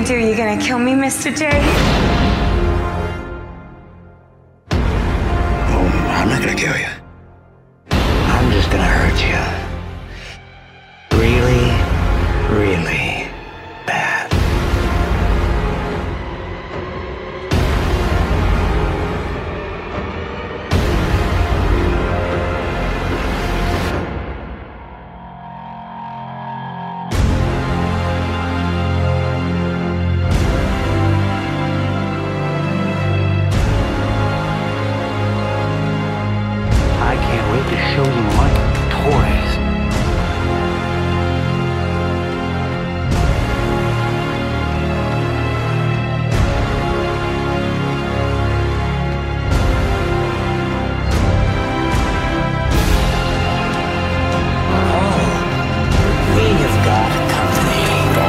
do? You gonna kill me, Mr. J? Oh, I'm not gonna kill you. I'm just gonna hurt you. Really, really bad. I can't wait to show you my toys. Oh, we have got company.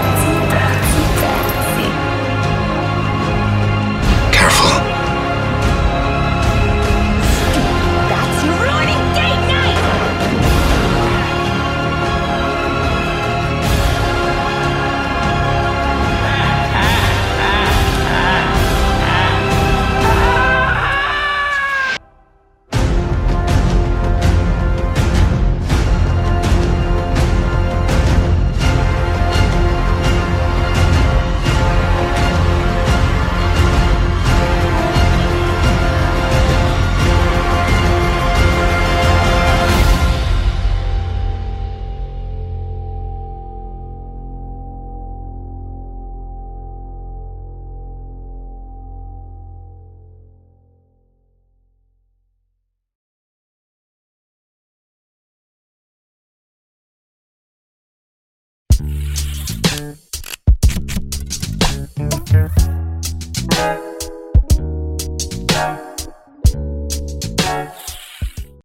Careful. That's you ruining date night!